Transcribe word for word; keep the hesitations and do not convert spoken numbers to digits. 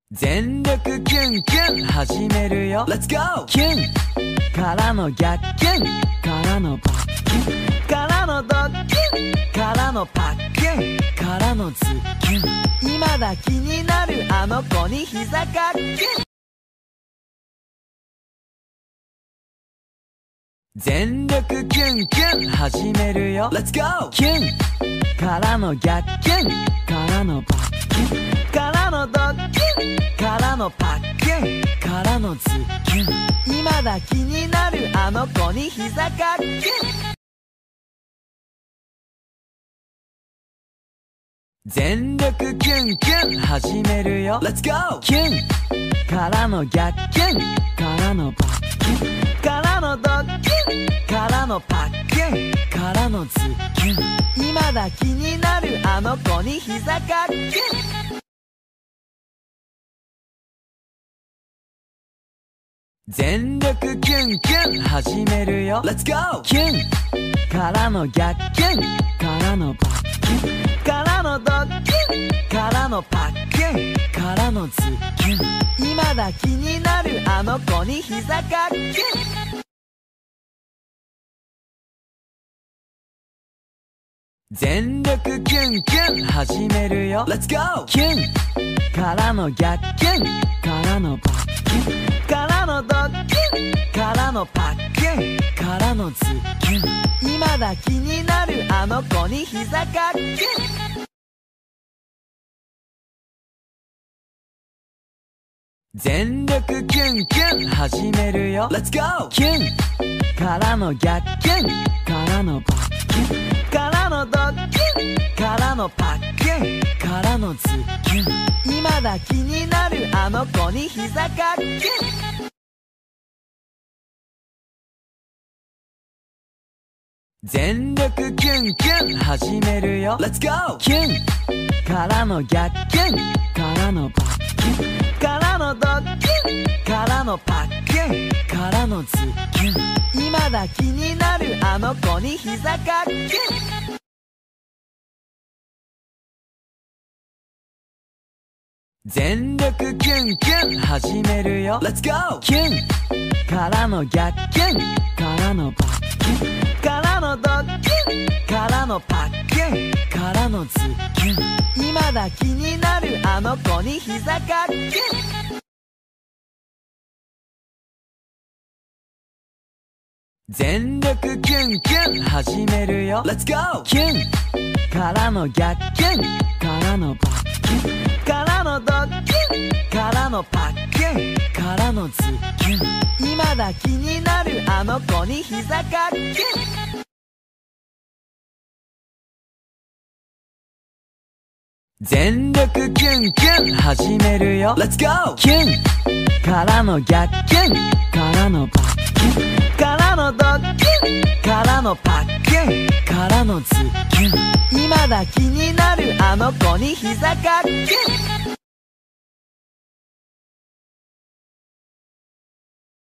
全力キュンキュン始めるよ Let's go! キュンからの逆キュンからのパッキュンからのドッキュンからのパッキュンからのズッキュン今だ気になるあの子に膝かっキュン全力キュンキュン始めるよ Let's go! キュンからの逆キュンからのパッキュンからのドッキュンからのパッキュンからのズッキュン今だ気になるあの子に膝かっキュン全力キュンキュン始めるよ Let's go! キュンからの逆キュンからのパッキュンからのドッキュンからのパッキュンからのズッキュン今だ気になるあの子に膝かっキュン全力キュンキュン始めるよ Let's go! キュンからの逆キュンからのパッキュンからのドッキュンからのパッキュンからのズッキュン今だ気になるあの子に膝かっキュン全力キュンキュン始めるよ Let's go! キュンからの逆キュンからのパッキュンからのドッキュンからのパッキュンからのズッキュン今だ気になるあの子に膝かっキュン全力キュンキュン始めるよ Let's go! キュンからの逆キュンからのパッキュンからのドッキュンからのパッキュンからのズッキュン今だ気になるあの子に膝かっキュン全力キュンキュン始めるよ Let's go! キュンからの逆キュンからのパッキュンからのドッキュンからのパッキュンからのズッキュン今だ気になるあの子に膝かっキュン全力キュンキュン始めるよ Let's go! キュンからの逆キュンからのパッキュンからのドッキュンからのパッキュンからのズッキュン今だ気になるあの子に膝かっキュン全力キュンキュン始めるよ Let's go! キュンからの逆キュンからのパッキュンからのドッキュンからのパッキュンからのズッキュン今だ気になるあの子に膝かっキュン全力キュンキュン始めるよ Let's go! キュンからの逆キュンからのパッキュンからのドッキュンからのパッキュンからのズッキュン今だ気になるあの子に膝かっキュン